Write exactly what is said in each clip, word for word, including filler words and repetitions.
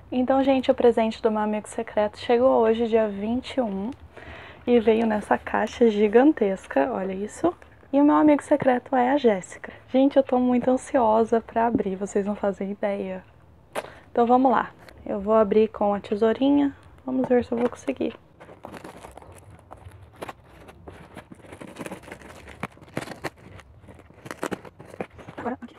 Então, gente, o presente do meu amigo secreto chegou hoje, dia vinte e um, e veio nessa caixa gigantesca, olha isso. E o meu amigo secreto é a Jéssica. Gente, eu tô muito ansiosa pra abrir, vocês não fazem ideia. Então vamos lá, eu vou abrir com a tesourinha, vamos ver se eu vou conseguir. Agora, aqui.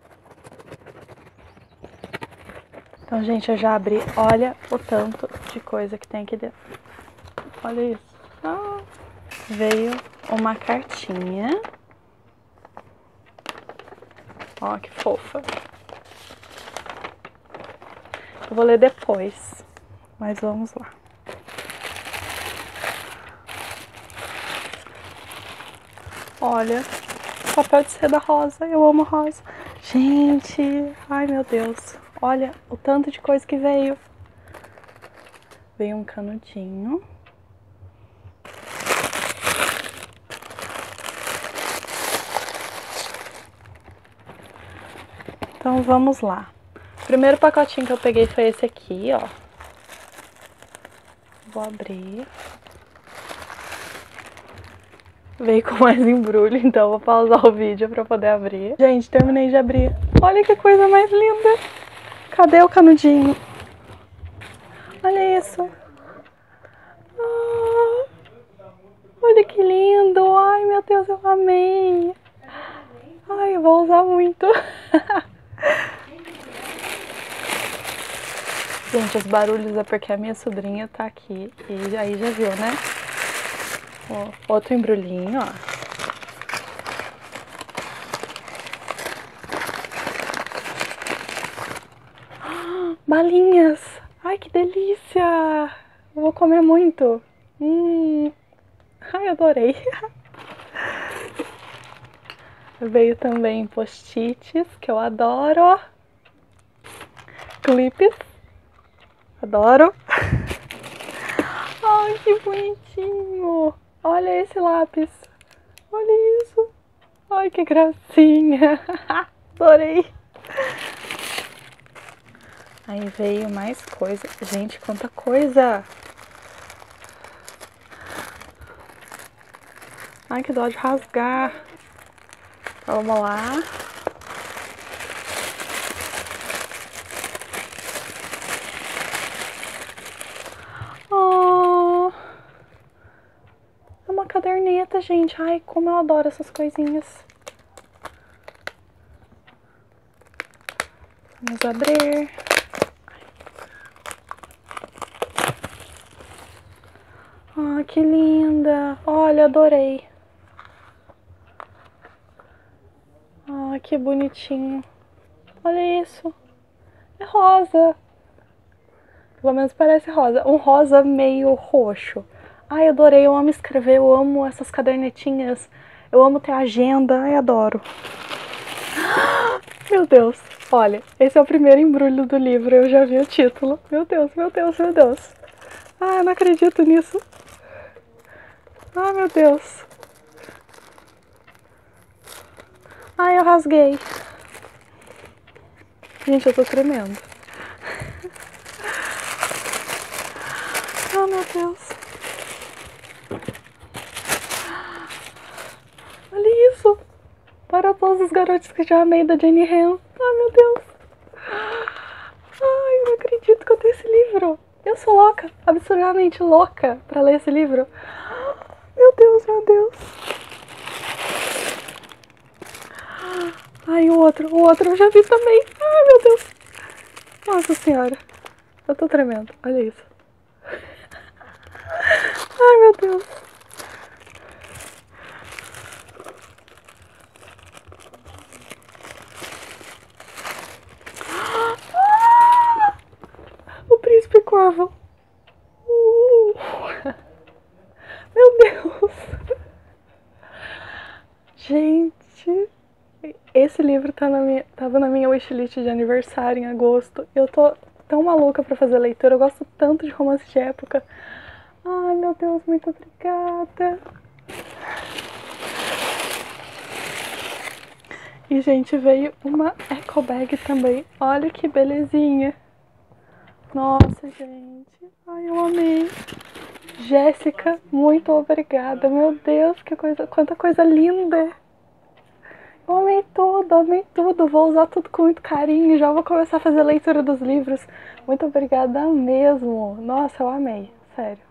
Então, gente, eu já abri, olha o tanto de coisa que tem aqui dentro. Olha isso. Ah, veio uma cartinha. Ó, que fofa. Eu vou ler depois, mas vamos lá. Olha, papel de seda rosa, eu amo rosa. Gente, ai meu Deus, olha o tanto de coisa que veio. Veio um canudinho. Então vamos lá. O primeiro pacotinho que eu peguei foi esse aqui, ó. Vou abrir. Veio com mais embrulho, então vou pausar o vídeo pra poder abrir. Gente, terminei de abrir. Olha que coisa mais linda. Cadê o canudinho? Olha isso. Ah, olha que lindo. Ai, meu Deus, eu amei. Ai, eu vou usar muito. Gente, os barulhos é porque a minha sobrinha tá aqui. E aí já viu, né? Ó, outro embrulhinho, ó. Balinhas! Ai, que delícia! Eu vou comer muito. Hum. Ai, adorei. Veio também post-its, que eu adoro. Clipes. Adoro. Ai, que bonitinho. Olha esse lápis. Olha isso. Ai, que gracinha. Adorei. Aí veio mais coisa. Gente, quanta coisa. Ai, que dó de rasgar. Então, vamos lá. Oh, é uma caderneta, gente. Ai, como eu adoro essas coisinhas. Vamos abrir. Ah, que linda. Olha, adorei. Ah, que bonitinho. Olha isso. É rosa. Pelo menos parece rosa. Um rosa meio roxo. Ai, adorei. Eu amo escrever. Eu amo essas cadernetinhas. Eu amo ter agenda. Ai, adoro. Meu Deus. Olha, esse é o primeiro embrulho do livro. Eu já vi o título. Meu Deus, meu Deus, meu Deus. Ah, eu não acredito nisso. Ai, meu Deus. Ai, eu rasguei. Gente, eu tô tremendo. Oh, meu Deus. Olha isso. Para todos os garotos que já amei da Jenny Han. Ai, meu Deus. Ai, eu não acredito que eu tenho esse livro. Eu sou louca, absurdamente louca pra ler esse livro. Meu Deus, meu Deus. Ai, o outro, o outro eu já vi também. Ai, meu Deus. Nossa senhora. Eu tô tremendo, olha isso. Ai, meu Deus. Ah, o príncipe corvo. Uh. Meu Deus. Gente, esse livro tá na minha, tava na minha wishlist de aniversário em agosto. Eu tô tão maluca pra fazer leitura, eu gosto tanto de romance de época. Ai, meu Deus, muito obrigada. E, gente, veio uma eco bag também. Olha que belezinha. Nossa, gente. Ai, eu amei. Jéssica, muito obrigada. Meu Deus, que coisa, quanta coisa linda. Eu amei tudo, amei tudo. Vou usar tudo com muito carinho. Já vou começar a fazer a leitura dos livros. Muito obrigada mesmo. Nossa, eu amei. Sério.